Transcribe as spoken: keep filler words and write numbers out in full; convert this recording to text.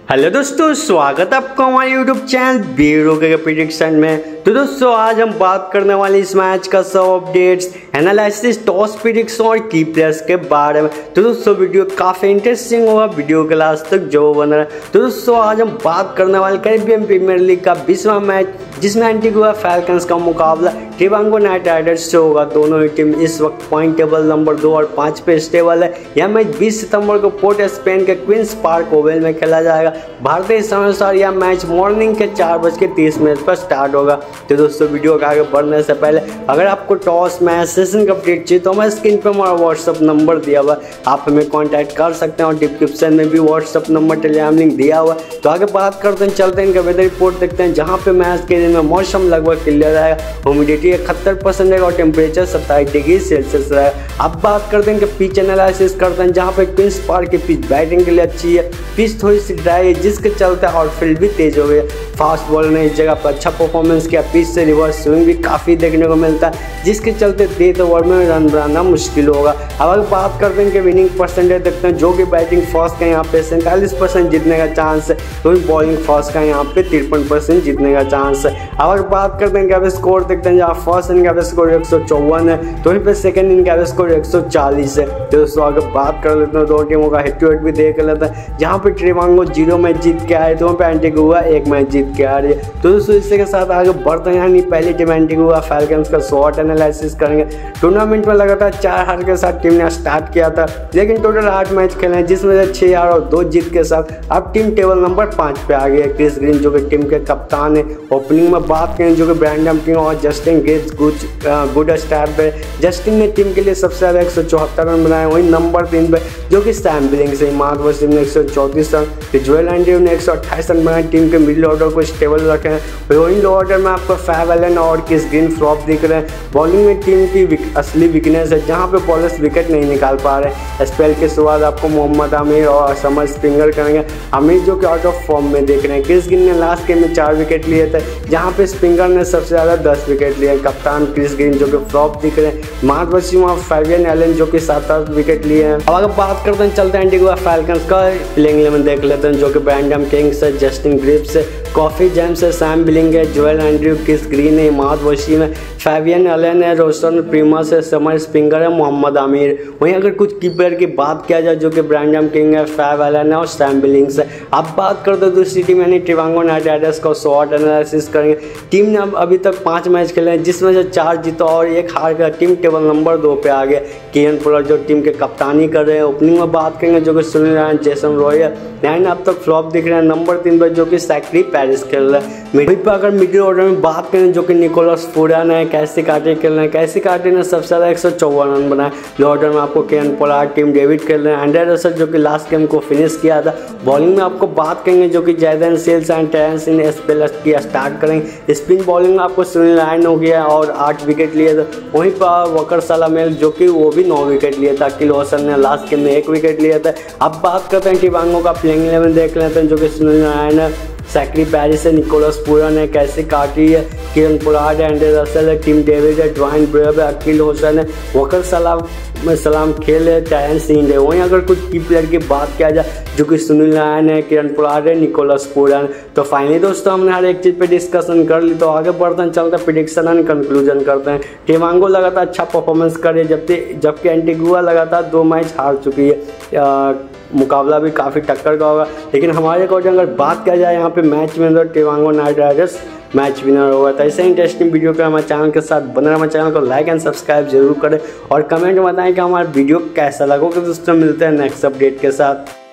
Hello दोस्तों, स्वागत है आपका हमारे यूट्यूब चैनल बीरो के प्रेडिक्शन में। तो दोस्तों आज हम बात करने वाले इस मैच का सब अपडेट्स, एनालिसिस, टॉस प्रेडिक्शन और की प्लेयर्स के बारे में। तो दोस्तों वीडियो काफ़ी इंटरेस्टिंग होगा, वीडियो के लास्ट तक जो बन रहा है। तो दोस्तों आज हम बात करने वाले कैरेबियन प्रीमियर लीग का बीसवां मैच, जिसमें एंटीगुआ फैल्कन्स का मुकाबला ट्रिवांगो नाइट राइडर्स से होगा। दोनों ही टीम इस वक्त पॉइंट टेबल नंबर दो और पाँच पे स्टेबल है। यह मैच बीस सितंबर को पोर्ट स्पेन के क्वींस पार्क ओवल में खेला जाएगा। भारतीय समय अनुसार यह मैच मॉर्निंग के चार बज के तीस मिनट पर स्टार्ट होगा। तो दोस्तों वीडियो के आगे बढ़ने से पहले अगर आपको टॉस मैच सेशन का अपडेट चाहिए तो हमारे स्क्रीन पर हमारा व्हाट्सअप नंबर दिया हुआ है, आप हमें कॉन्टैक्ट कर सकते हैं और डिस्क्रिप्शन में भी व्हाट्सअप नंबर, टेलीग्राम लिंक दिया हुआ है। तो आगे बात करते हैं, चलते हैं इनका वेदर रिपोर्ट देखते हैं, जहाँ पे मैच के दिन में मौसम लगभग क्लियर रहेगा, ह्यूमिडिटी इकहत्तर परसेंट रहेगा और टेम्परेचर सत्ताईस डिग्री सेल्सियस रहेगा। अब बात करते हैं कि पिच एनालिसिस करते हैं, जहाँ पे क्वींस पार्क की पिच बैटिंग के लिए अच्छी है, पिच थोड़ी सी ड्राई है जिसके चलते आउटफील्ड भी तेज हो गई। फास्ट बॉलर ने इस जगह पर अच्छा परफॉर्मेंस किया, पिच से रिवर्स स्विंग भी काफ़ी देखने को मिलता है जिसके चलते डेथ ओवर में रन बनाना मुश्किल होगा। अब अगर बात करते हैं कि विनिंग परसेंटेज देखते हैं, जो कि बैटिंग फर्स्ट का यहाँ पे सैंतालीस परसेंट जीतने का चांस है, तो बॉलिंग फर्स्ट का यहाँ पे तिरपन परसेंट जीतने का चांस है। अब अगर बात करते हैं कि स्कोर देखते हैं, जहाँ फर्स्ट इनिंग का स्कोर एक सौ चौवन है, तो वहीं पर सेकंड इनिंग का स्कोर एक सौ चालीस है। तो दोस्तों अगर बात कर लेते हैं दो टीमों का हेड टू हेड भी देख लेते हैं, जहाँ पे ट्रिवांगो जीरो मैच जीत के आए तो वहाँ पे एंटीगुआ एक मैच जीत के आ रही है। तो दोस्तों इसी के साथ आगे बढ़ते हैं, यानी पहली टीम एंटीगुआ फैल्कन्स का शॉर्ट एनालिसिस करेंगे। टूर्नामेंट में लगातार चार हार के साथ टीम ने स्टार्ट किया था, लेकिन टोटल आठ मैच खेले हैं जिसमें से छः हार और दो जीत के साथ अब टीम टेबल नंबर पाँच पे आ गई है। क्रिस ग्रीन जो कि टीम के कप्तान है, ओपनिंग में बात करें जो कि ब्रैंडम किंग और Justin Gates good good start पे। जस्टिन ने टीम के लिए सबसे ज़्यादा एक सौ चौहत्तर रन बनाए, वहीं नंबर तीन पे जो कि सैम बिलिंग्स है, मार्क वसीम ने एक सौ चौंतीस रन, फिर जोएल एंड्रयू ने एक सौ अट्ठाईस रन बनाए। टीम के मिडिल ऑर्डर को स्टेबल रखे हैं, वहीं लो ऑर्डर में आपको फैव एलन और क्रिस ग्रीन फ्लॉप दिख रहे हैं। बॉलिंग में टीम की असली वीकनेस है, जहां पे बॉलर्स विकेट नहीं निकाल पा रहे। स्पेल के शुरुआत आपको मोहम्मद आमिर और समर स्प्रिंगर करेंगे। आमिर जो कि आउट ऑफ फॉर्म में देख रहे हैं। क्रिस ग्रीन ने लास्ट गेम में चार विकेट लिए थे, जहां पे स्प्रिंगर ने सबसे ज़्यादा दस विकेट लिए। कप्तान क्रिस ग्रीन जो कि फ्लॉप दिख रहे हैं। मार्क वसीम और फैबियन एलन जो कि सात आठ विकेट लिए हैं। अब अगर बात करते हैं, चलते हैं एंटीगुआ फैल्कन्स का प्लेइंग इलेवन देख लेते हैं, जो कि ब्रैंडम किंग्स है, जस्टिन ग्रिप्स है, कॉफी जेम्स है, सैम बिलिंग है, जोएल एंड्रयू, क्रिस ग्रीन है, मार्क वसीम है, फैबियन एलन है, रोशन प्रीमस है, समर स्प्रिंगर है, मोहम्मद आमिर। वहीं अगर कुछ कीपर की बात किया जाए जो कि ब्रैंडम किंग है, फैब एलन है और सैम बिलिंग्स है। अब बात करते हैं दूसरी टीम यानी ट्रिवांगो नाइट राइडर्स का शॉर्ट एनालिसिस करेंगे। टीम ने अब अभी तक पाँच मैच खेले हैं जिसमें से चार जीता और एक हार का टीम टेबल नंबर दो पे आ गया। केएन पोलार्ड जो टीम के कप्तानी कर रहे हैं। ओपनिंग में बात करेंगे जो कि Sunil Narine, Jason Roy nine अब तक फ्लॉप दिख रहे हैं। नंबर तीन पर जो कि सैक्री पैरिस खेल रहा है। मिडिल पर अगर मिडिल ऑर्डर में बात करें जो कि निकोलस फूरन है, कैसी काटे खेल रहे हैं। कैसी काटे ने सबसे ज़्यादा एक सौ चौवन रन बनाए। लो ऑर्डर में आपको केएन पोलार्ड, टीम डेविड खेल रहे हैं। एंड्रे रसल जो कि लास्ट गेम को फिनिश किया था। बॉलिंग में आपको बात करेंगे जो कि Jayden Seales and Terrance in spell की स्टार्ट करेंगे। स्पिन बॉलिंग में आपको सुनील नारायण हो गया और आठ विकेट लिए थे। वहीं पर वकर सलामेल जो कि वो भी नौ विकेट लिए था। अकील होसन ने लास्ट गेम में एक विकेट लिया था। अब बात करते हैं ट्रिवांगो का प्लेइंग इलेवन देख लेते हैं, जो कि सुनील नारायण है, सैक्री पैरिस है, निकोलस पूरन है, कैसी काटी है, केएन पोलार्ड है, एंड्रे रसल है, टीम डेविड है, ड्वाइन ब्रेव है, अकील होसन है, वकर सलाम में सलाम खेल है, टैरन सिंह है। वहीं अगर कुछ की प्लेयर की बात किया जाए जो कि सुनील नारायण है, केएन पोलार्ड है, निकोलस पूरन। तो फाइनली दोस्तों हमने हर एक चीज़ पे डिस्कशन कर ली, तो आगे बढ़ते हैं, चलते हैं प्रेडिक्शन एंड कंक्लूजन करते हैं। ट्रिवांगो लगातार अच्छा परफॉर्मेंस कर रही है, जबकि जबकि एंटीगुआ लगातार दो मैच हार चुकी है। आ, मुकाबला भी काफ़ी टक्कर का होगा, लेकिन हमारे अकॉर्डिंग अगर बात किया जाए यहाँ पे मैच में तो Trinbago Knight Riders match winner होगा। तो ऐसे इंटरेस्टिंग वीडियो के हमारे चैनल के साथ बने रहे। हमारे चैनल को लाइक एंड सब्सक्राइब जरूर करें और कमेंट में बताएं कि हमारा वीडियो कैसा लगा। तो दोस्तों मिलते हैं नेक्स्ट अपडेट के साथ।